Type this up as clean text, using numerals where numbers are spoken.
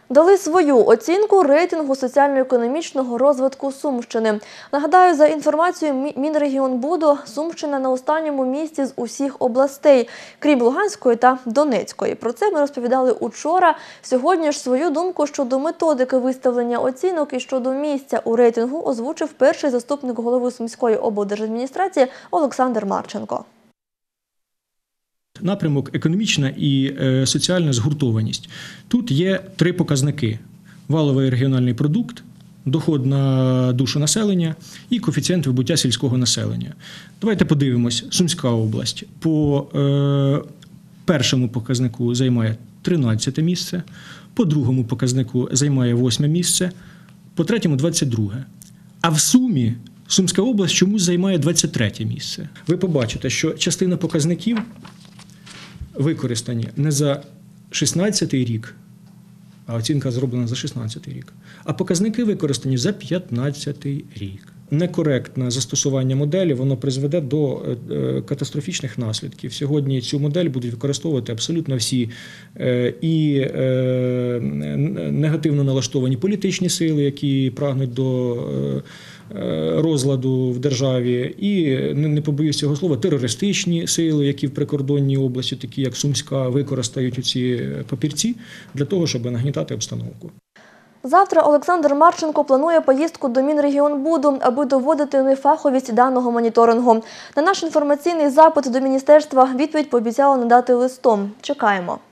Дали свою оцінку рейтингу соціально-економічного розвитку Сумщини. Нагадаю, за інформацією Мінрегіонбуду, Сумщина на останньому місці з усіх областей, крім Луганської та Донецької. Про це ми розповідали учора. Сьогодні ж свою думку щодо методики виставлення оцінок і щодо місця у рейтингу озвучив перший заступник голови Сумської облдержадміністрації Олександр Марченко. Напрямок економічна і соціальна згуртованість. Тут є 3 показники: валовий регіональний продукт, доход на душу населення і коефіцієнт вибуття сільського населення. Давайте подивимось. Сумська область по першому показнику займає 13 місце, по другому показнику займає 8 місце, по третьому – 22. А в сумі Сумська область чомусь займає 23 місце. Ви побачите, що частина показників використані не за 16-й рік, а оцінка зроблена за 16-й рік, а показники використані за 15-й рік. Некоректне застосування моделі, воно призведе до катастрофічних наслідків. Сьогодні цю модель будуть використовувати абсолютно всі і негативно налаштовані політичні сили, які прагнуть до розладу в державі, і, не побоюсь цього слова, терористичні сили, які в прикордонній області, такі як Сумська, використають ці папірці для того, щоб нагнітати обстановку. Завтра Олександр Марченко планує поїздку до Мінрегіонбуду, аби доводити нефаховість даного моніторингу. На наш інформаційний запит до міністерства відповідь пообіцяло надати листом. Чекаємо.